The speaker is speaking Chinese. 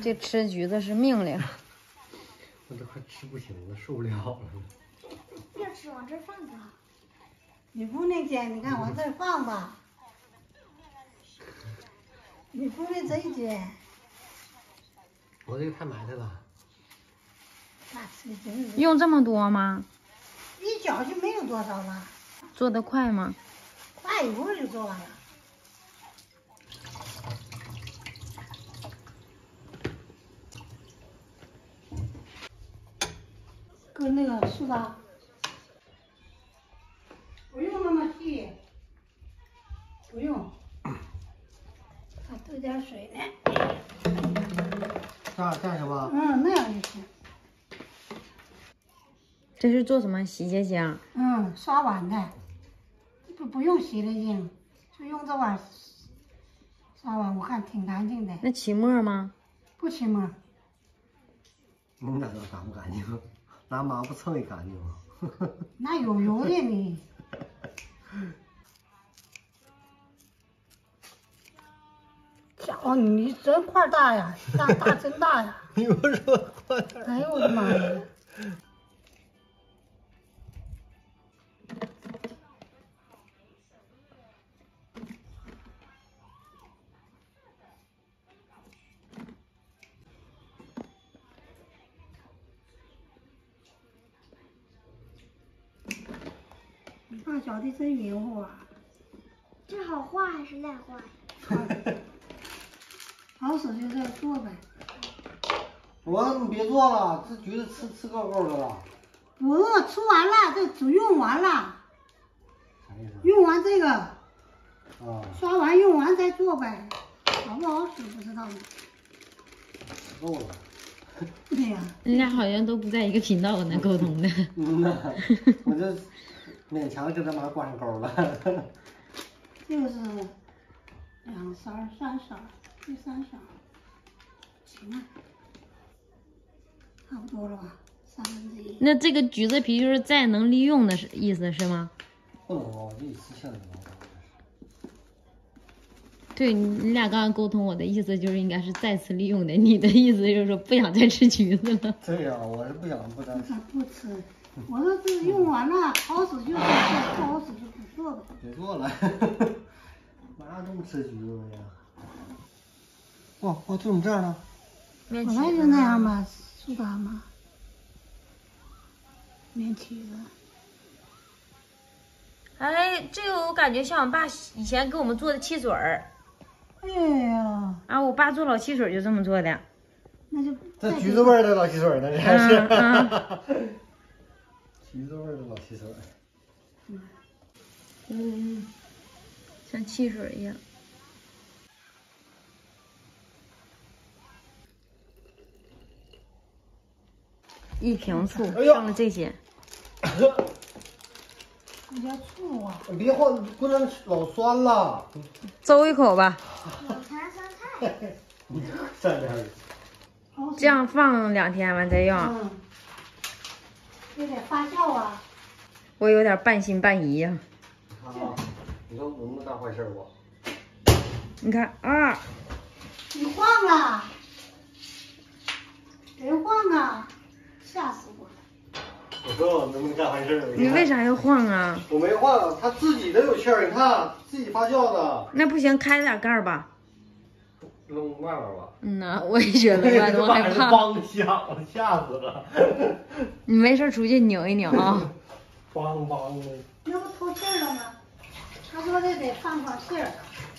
这吃橘子是命令。 我这快吃不行了，受不了了。 别吃，往这放就好。 你不那间，你看往这放吧。你不那这一间。 我这个太埋汰了。 那吃的真是。 用这么多吗？ 一搅就没有多少了。 做得快吗？ 快，一会儿就做完了。搁那个苏打，不用那么细，不用，还兑点水呢。 这样行吗？ 那样就行。 这是做什么洗洁精？ 刷碗的，不用洗洁精，就用这碗刷碗，我看挺干净的。 那起沫吗？ 不起沫。 你哪知道干不干净？拿抹布蹭也干净吗？ 那有油的你。哦，你真块大呀，大真大呀！ 你不说快点。 哎呦我的妈呀！你爸搅的真匀乎啊！ 这好画还是赖画呀？ 好使就这做呗。 你别做了，这橘子吃够够的了。 不，吃完了，这只用完了。 啥意思？ 用完这个，刷完用完再做呗，好不好使不知道呢。 够了。 对呀。 你俩好像都不在一个频道跟他沟通的。 我就勉强跟他妈挂上钩了。 这个是2勺、3勺，第3勺，行了，差不多了吧，1/3。 那这个橘子皮就是再能利用的意思是吗？ 不能熬，这一次性的熬。 对你俩刚刚沟通，我的意思就是应该是再次利用的，你的意思就是说不想再吃橘子了。 对呀，我是不想不敢。 不吃，我说这用完了，好使就做，不好使就不做了。 别做了，哪有这么吃橘子的呀？哇，就怎么这样呢？ 本来就那样嘛，苏打嘛，面起子。 哎，这个我感觉像我爸以前给我们做的汽水儿。 哎呀， 啊，我爸做老汽水就这么做的。 那就这橘子味儿的老汽水呢，这还是。橘子味儿的老汽水。 像汽水一样。1瓶醋，放了这些。 有点醋啊！ 你别晃，不能老酸了。 嘬一口吧。 有糖酸菜。 你在这儿。 这样放2天完再用。 有点发酵啊。 我有点半信半疑呀。 你说我能干坏事不？ 你看啊。 你晃啊！别晃啊！吓死我了！ 我说我能不能干坏事？ 你为啥要晃啊？ 我没晃，它自己的有气儿，你看自己发酵的。 那不行，开点盖儿吧。 弄慢慢吧。 呐，我也觉得吧，我害怕。 梆响，吓死了。 你没事出去拧一拧啊。 梆梆的。 那不透气了吗？他说这得放气儿。